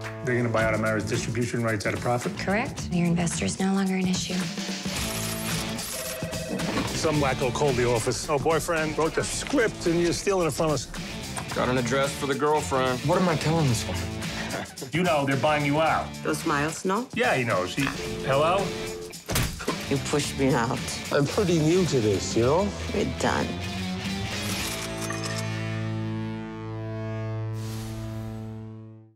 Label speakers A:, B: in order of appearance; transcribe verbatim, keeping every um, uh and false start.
A: They're going to buy out Amara's distribution rights at a profit?
B: Correct. Your investor is no longer an issue.
A: Some wacko called the office. Oh, boyfriend wrote the script and you're stealing it from us.
C: Got an address for the girlfriend.
D: What am I telling this one?
A: You know they're buying you out.
E: Those Miles know?
A: Yeah, he knows. He... Hello?
E: You pushed me out.
F: I'm pretty new to this, you know?
E: We're done.